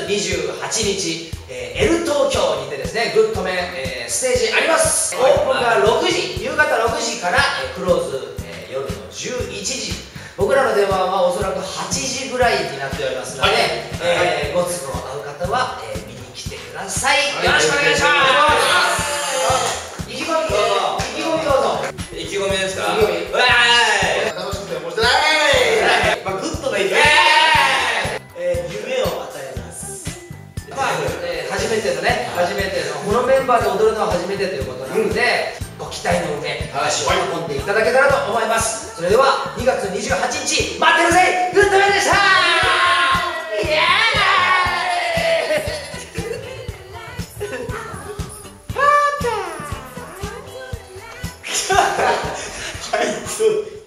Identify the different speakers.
Speaker 1: 28日、L 東京にてですね、グッドメン、ステージあります。オープンが6時、夕方6時から、クローズ、夜の11時。僕らの電話はおそらく8時ぐらいになっておりますので、ご都合合う方は、見に来てください。よろしくお願いします。意気込みどうぞ。
Speaker 2: 意気込みですか。
Speaker 1: 意気込み。
Speaker 2: わーい。
Speaker 3: 楽しくて面白い。
Speaker 2: まあグッドな意見。夢を与えます。
Speaker 1: まあ、初めてのこのメンバーで踊るのは初めてということなので、ご期待の上足を運んでいただけたらと思います。それでは2月28日待ってるぜ、グッドメンでした。イエーイ。
Speaker 2: はい。